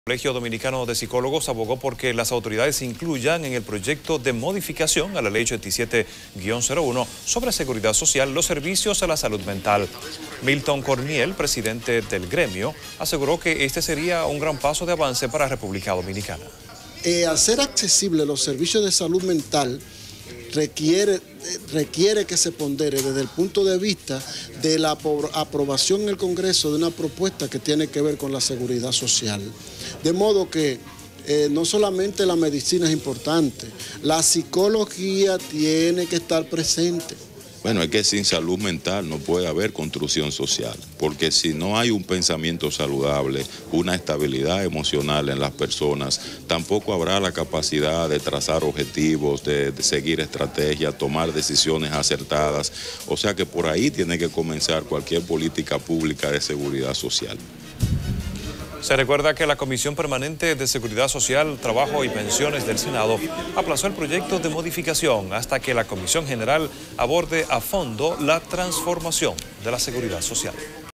El Colegio Dominicano de Psicólogos abogó porque las autoridades incluyan en el proyecto de modificación a la Ley 87-01 sobre seguridad social los servicios a la salud mental. Milton Corniel, presidente del gremio, aseguró que este sería un gran paso de avance para República Dominicana. Hacer accesibles los servicios de salud mental requiere que se pondere desde el punto de vista de la aprobación en el Congreso de una propuesta que tiene que ver con la seguridad social. De modo que no solamente la medicina es importante, la psicología tiene que estar presente. Bueno, es que sin salud mental no puede haber construcción social, porque si no hay un pensamiento saludable, una estabilidad emocional en las personas, tampoco habrá la capacidad de trazar objetivos, de seguir estrategias, tomar decisiones acertadas. O sea que por ahí tiene que comenzar cualquier política pública de seguridad social. Se recuerda que la Comisión Permanente de Seguridad Social, Trabajo y Pensiones del Senado aplazó el proyecto de modificación hasta que la Comisión General aborde a fondo la transformación de la seguridad social.